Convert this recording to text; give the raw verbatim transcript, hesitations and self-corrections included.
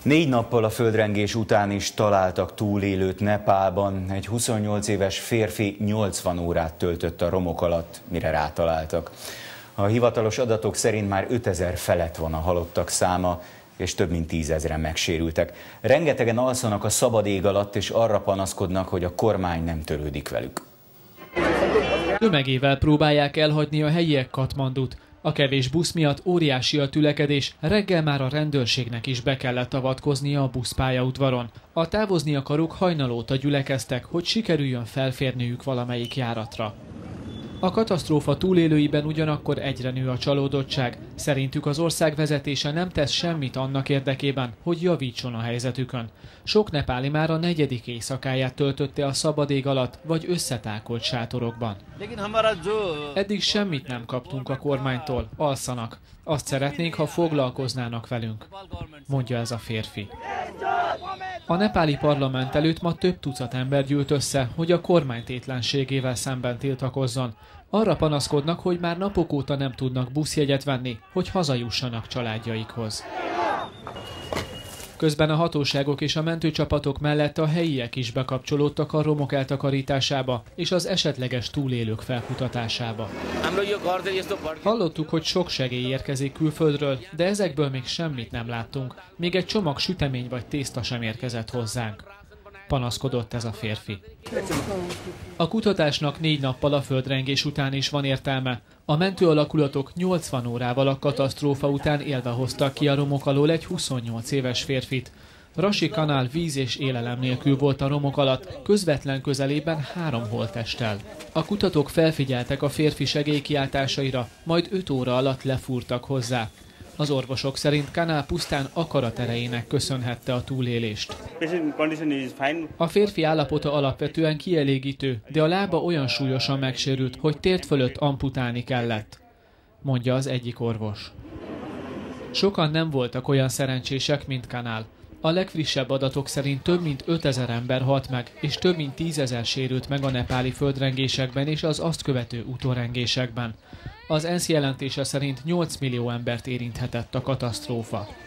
Négy nappal a földrengés után is találtak túlélőt Nepálban. Egy huszonnyolc éves férfi nyolcvan órát töltött a romok alatt, mire rátaláltak. A hivatalos adatok szerint már ötezer felett van a halottak száma, és több mint tízezren megsérültek. Rengetegen alszanak a szabad ég alatt, és arra panaszkodnak, hogy a kormány nem törődik velük. Tömegével próbálják elhagyni a helyiek Katmandut. A kevés busz miatt óriási a tülekedés, reggel már a rendőrségnek is be kellett avatkoznia a buszpályaudvaron. A távozni akarók hajnalóta gyülekeztek, hogy sikerüljön felférniük valamelyik járatra. A katasztrófa túlélőiben ugyanakkor egyre nő a csalódottság. Szerintük az ország vezetése nem tesz semmit annak érdekében, hogy javítson a helyzetükön. Sok nepáli már a negyedik éjszakáját töltötte a szabad ég alatt, vagy összetákolt sátorokban. Eddig semmit nem kaptunk a kormánytól, alszanak. Azt szeretnénk, ha foglalkoznának velünk, mondja ez a férfi. A nepáli parlament előtt ma több tucat ember gyűlt össze, hogy a kormány tétlenségével szemben tiltakozzon. Arra panaszkodnak, hogy már napok óta nem tudnak buszjegyet venni, hogy hazajussanak családjaikhoz. Közben a hatóságok és a mentőcsapatok mellett a helyiek is bekapcsolódtak a romok eltakarításába és az esetleges túlélők felkutatásába. Hallottuk, hogy sok segély érkezik külföldről, de ezekből még semmit nem láttunk. Még egy csomag sütemény vagy tészta sem érkezett hozzánk, panaszkodott ez a férfi. A kutatásnak négy nappal a földrengés után is van értelme. A mentőalakulatok nyolcvan órával a katasztrófa után élve hoztak ki a romok alól egy huszonnyolc éves férfit. Rasi Kanál víz és élelem nélkül volt a romok alatt, közvetlen közelében három holttesttel. A kutatók felfigyeltek a férfi segélykiáltásaira, majd öt óra alatt lefúrtak hozzá. Az orvosok szerint Kanál pusztán akaraterejének köszönhette a túlélést. A férfi állapota alapvetően kielégítő, de a lába olyan súlyosan megsérült, hogy tért fölött amputálni kellett, mondja az egyik orvos. Sokan nem voltak olyan szerencsések, mint Kanál. A legfrissebb adatok szerint több mint ötezer ember halt meg, és több mint tízezer sérült meg a nepáli földrengésekben és az azt követő utórengésekben. Az ENSZ jelentése szerint nyolc millió embert érinthetett a katasztrófa.